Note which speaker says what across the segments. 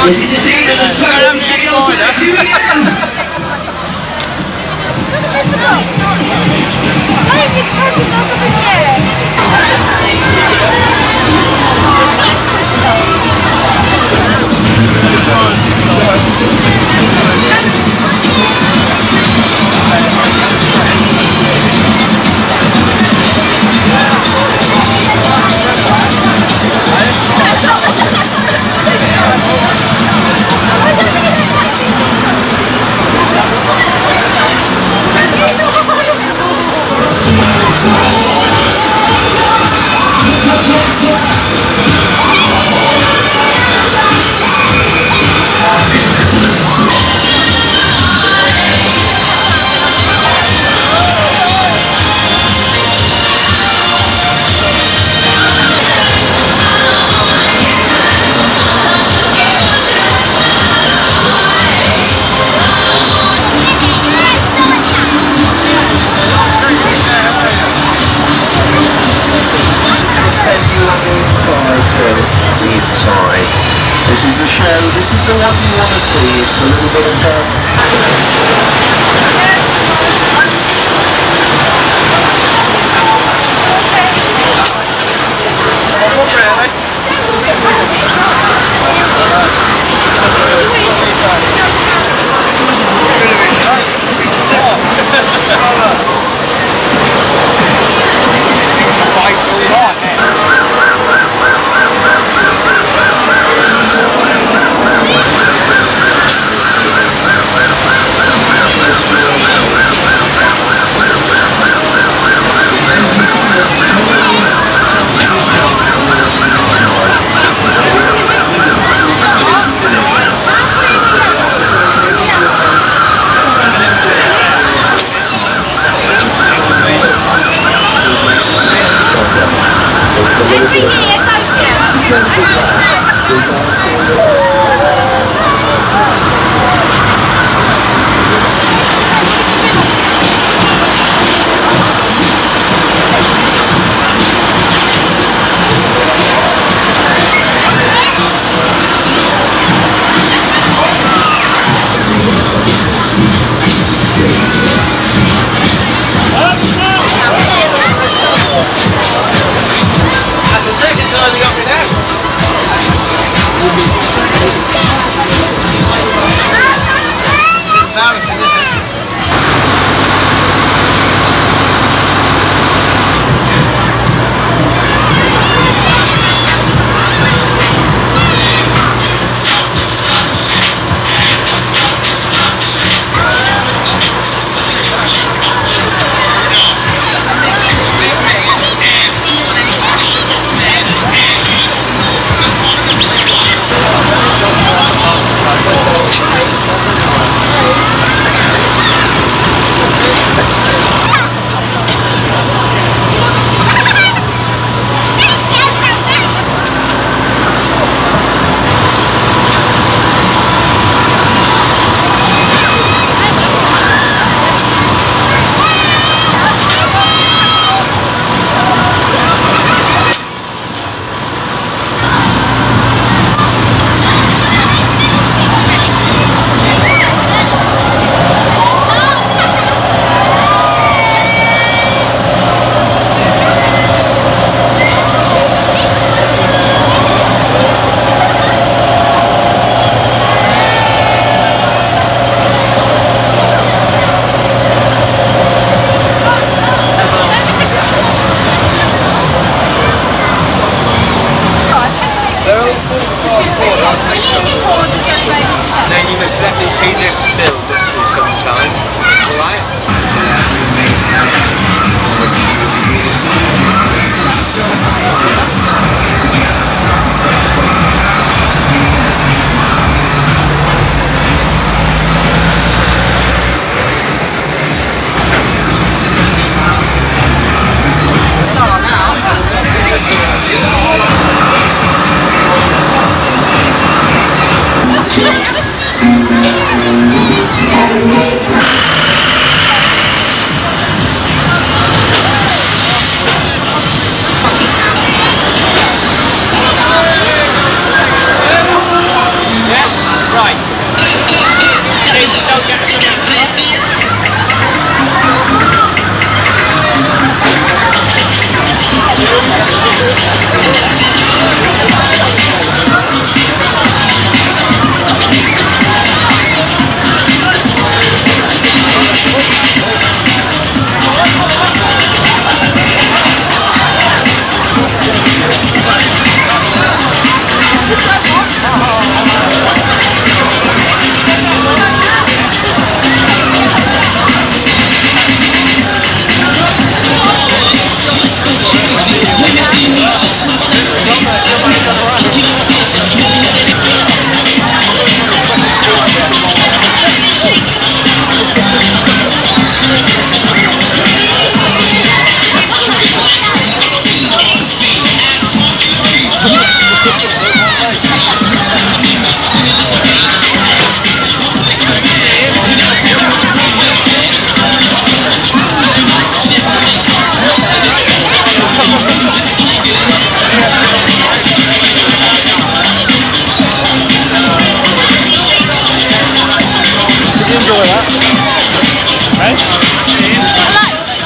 Speaker 1: This is the show, this is the one you want to see. It's a little bit of
Speaker 2: enjoy that. Hey?
Speaker 3: I like the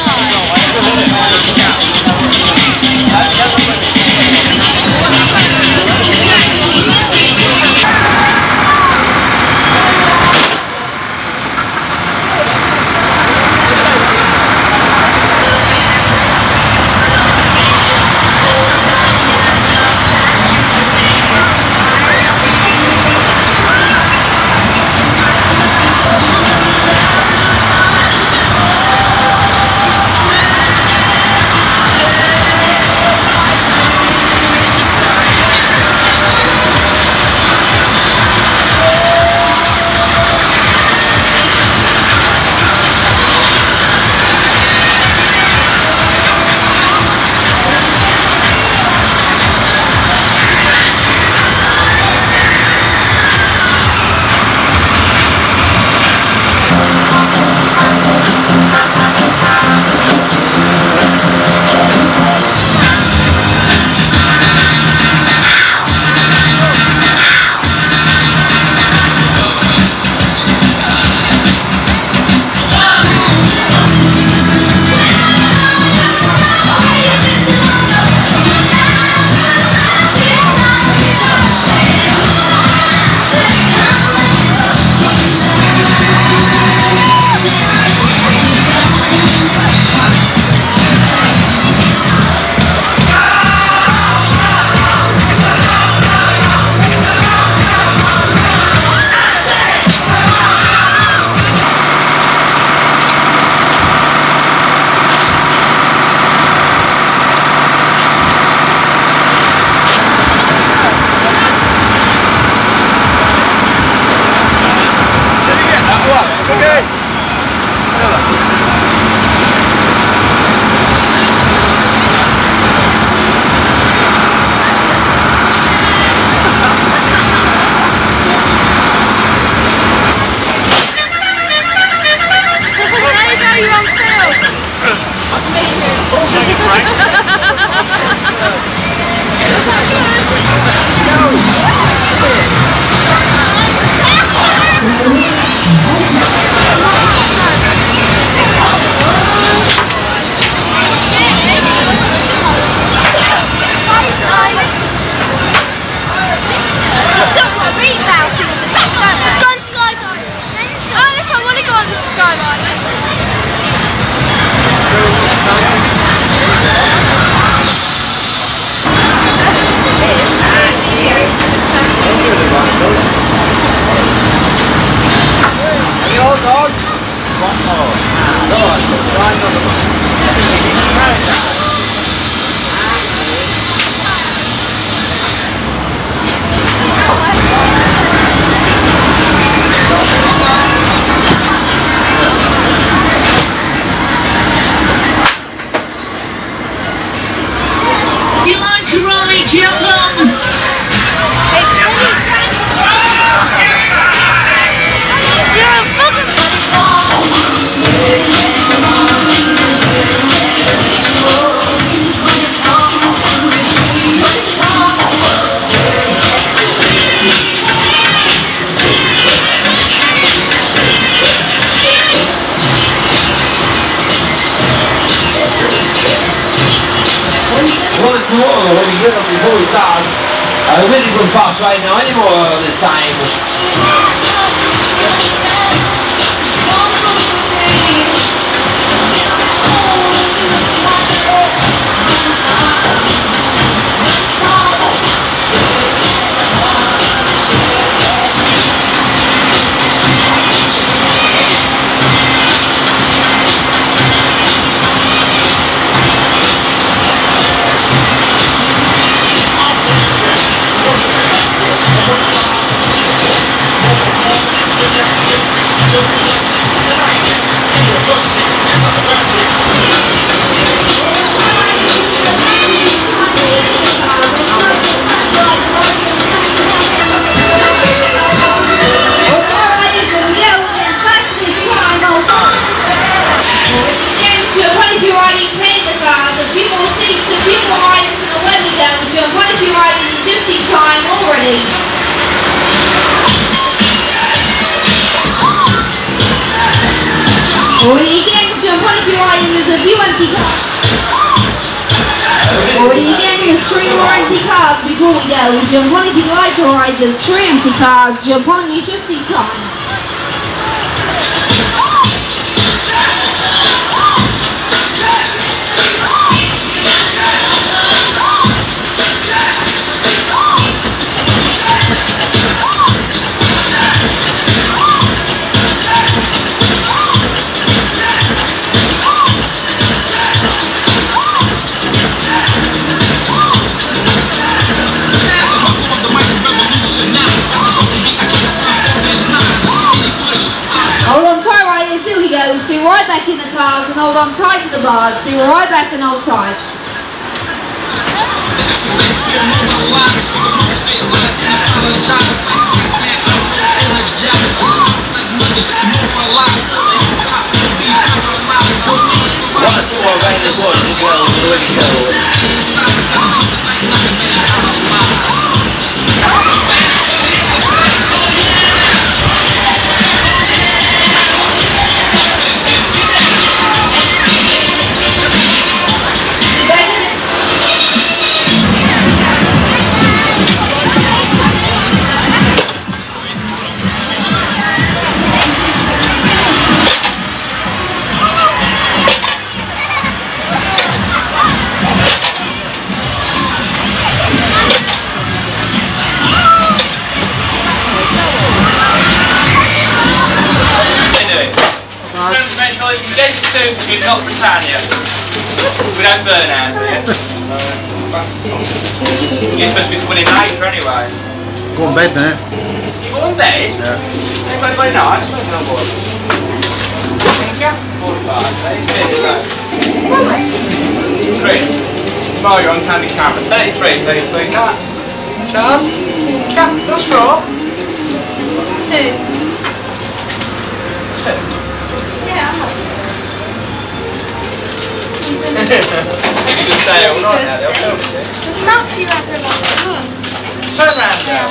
Speaker 4: To water when you get up before he starts. Really good fast right now anymore this time. Just
Speaker 3: there's a few empty cars. Already again, there's 3 more empty cars before we go. Jump on if you'd like to ride. There's 3 empty cars. Jump on, you just need time. Hold on tight right here, here we go. See right back in the cars and hold on tight to the bars. See right back and hold tight.
Speaker 2: It's not Britannia. Without burnout, yeah? You're supposed to be winning later anyway.
Speaker 5: Go on bed now.
Speaker 2: You go on bed? Yeah. Ain't got anybody nice, no boy. Thank you. 45, Chris, smile, you're on candy camera. 33, please, sweetheart. Charles? Cap, no straw?
Speaker 3: 2.
Speaker 2: 2.
Speaker 3: Yeah, I'm happy.
Speaker 2: Just stay all night now, they'll film it.
Speaker 3: Matthew had a lot of fun.
Speaker 2: Turn around now.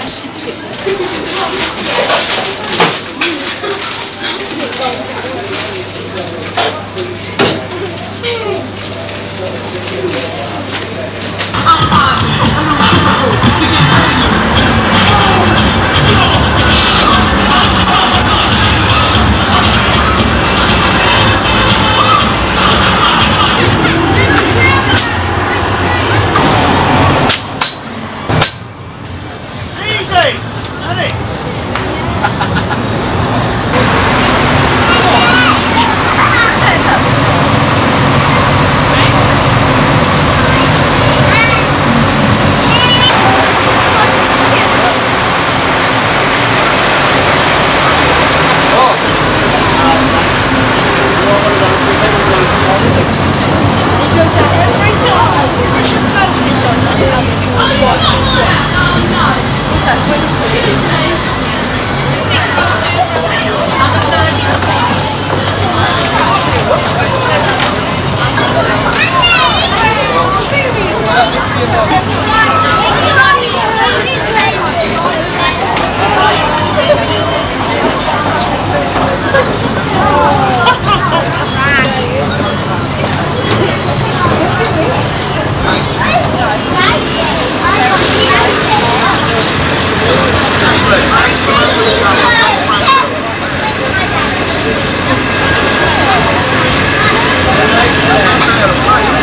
Speaker 5: Yeah.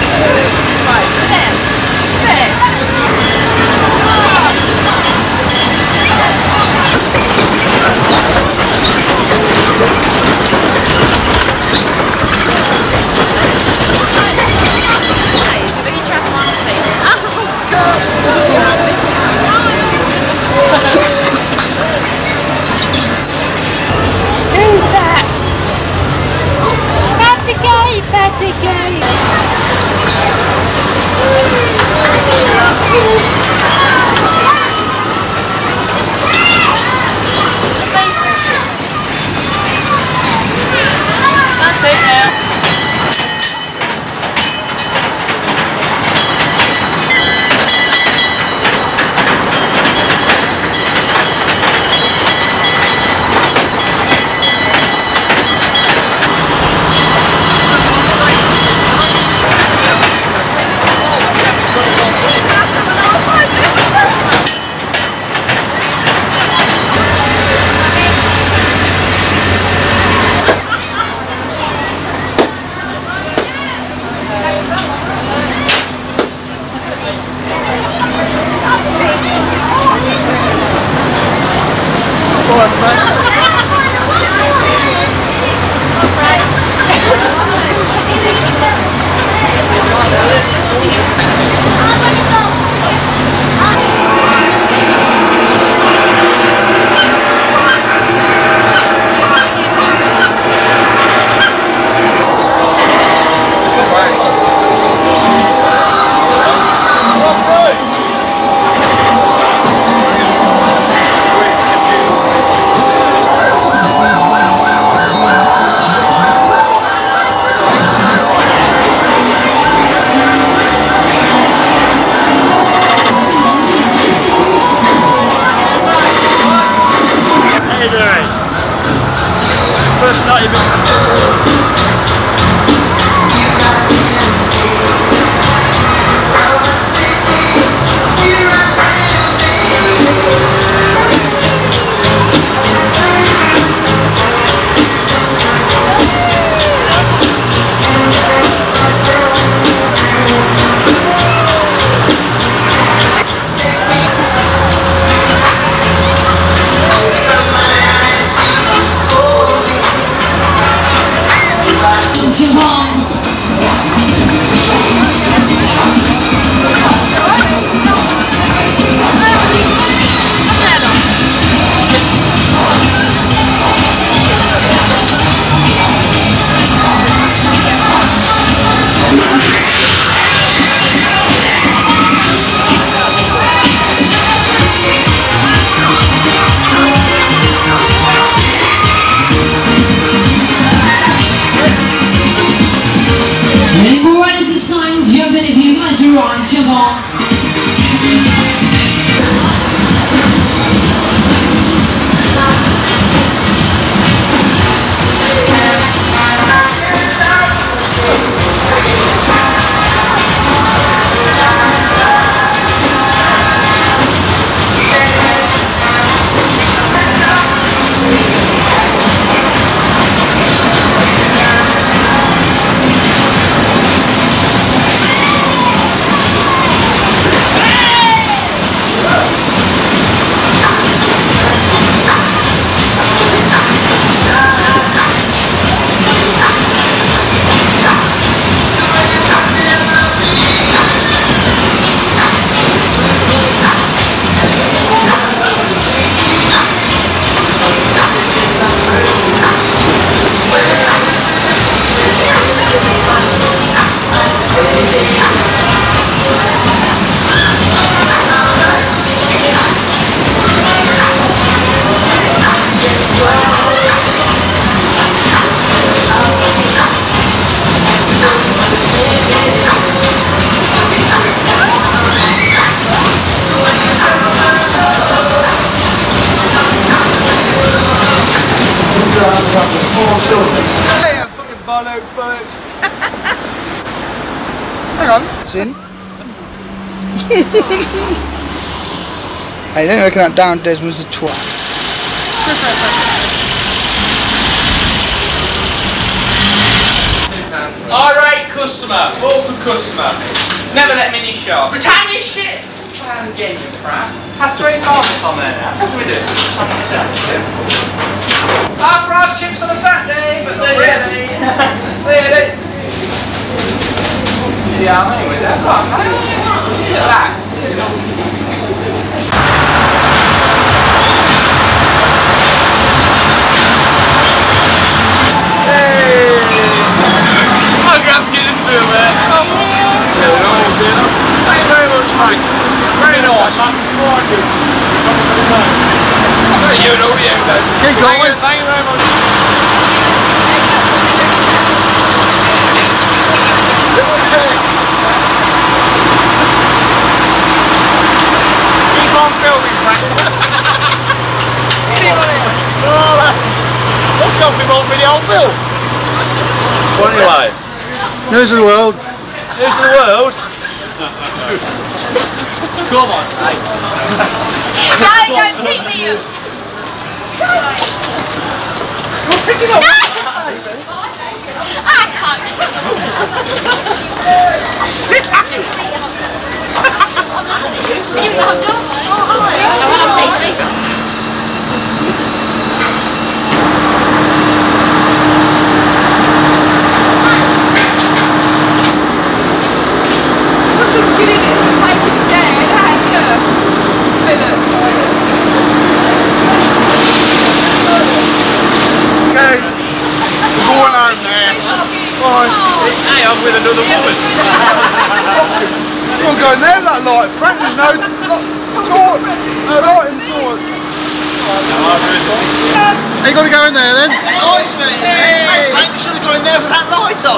Speaker 3: Any more runners this time? Jump in if you'd like to run. Jump on.
Speaker 5: Hey, fucking bollocks. Hang on, sin. Hey, don't reckon that down Desmond's a twat.
Speaker 2: Alright, customer, awkward customer. Never let mini shop. Britannia shit! I'm getting you crap. Has 3 targets on there now. What can we do? It's just a Saturday. Half price chips on a Saturday, but not really. See you then. Yeah, anyway, there. Look at that. Hey! I'll grab you this bit, man. Thank you very much, mate. Very nice. You know you, man.
Speaker 5: Keep going.
Speaker 2: Thank you very much. Keep on filming, Frank.
Speaker 6: What's got him on video, Bill?
Speaker 2: What anyway?
Speaker 5: News of the world.
Speaker 2: News of the world? Come on, hey.
Speaker 7: No, don't pick me up.
Speaker 5: You're picking up.
Speaker 7: No! I can't. Give me the hot dog. Oh, hi.
Speaker 2: Hey, I'm with another woman.
Speaker 5: You're going there with that light, Frank. There's no torch. No light in the torch. Are you got to go in there then?
Speaker 6: Nicely. Hey, Frank, you should have gone in there with that light on.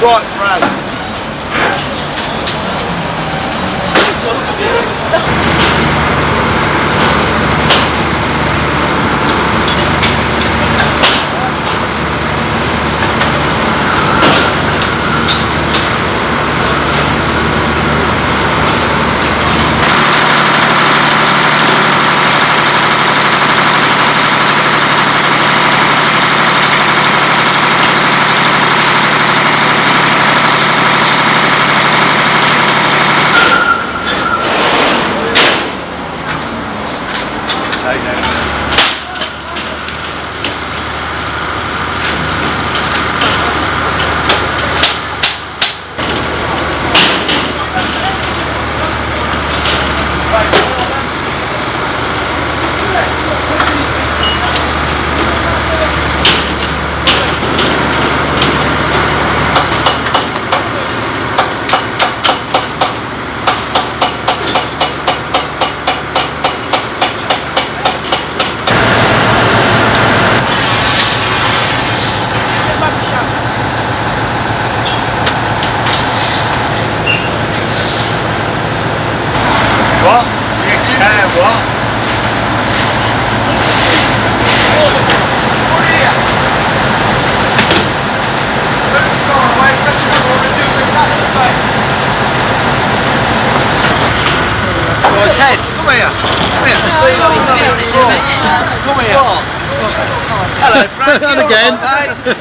Speaker 5: Right, Brad.
Speaker 6: What? You care what?
Speaker 5: Ted, come here. Come here. Come here.
Speaker 6: Hello, Frank. And again.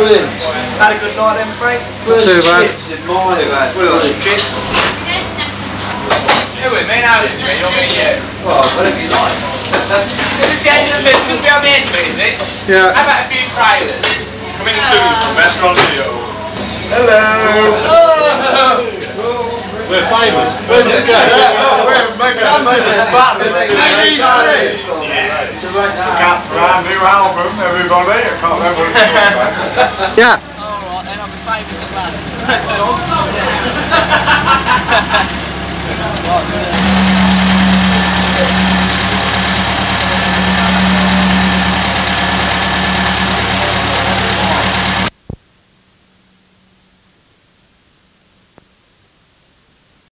Speaker 4: Brilliant.
Speaker 6: Had a good night then, Frank?
Speaker 4: First
Speaker 5: too bad.
Speaker 4: chips in my
Speaker 6: Chips?
Speaker 2: Who with me now, isn't it? You're me, yeah.
Speaker 6: Well, whatever you like.
Speaker 2: Is this the end of the film? It's going to be on the end of it, is it?
Speaker 5: Yeah.
Speaker 2: How about a few trailers?
Speaker 8: Coming soon from Restaurant Video.
Speaker 6: Hello!
Speaker 8: We're famous. Where's this guy?
Speaker 6: We're making a famous battle. ABC!
Speaker 8: Got brand new album, everybody. I can't remember what it's called.
Speaker 5: Yeah.
Speaker 2: Alright, then I'll be famous at last.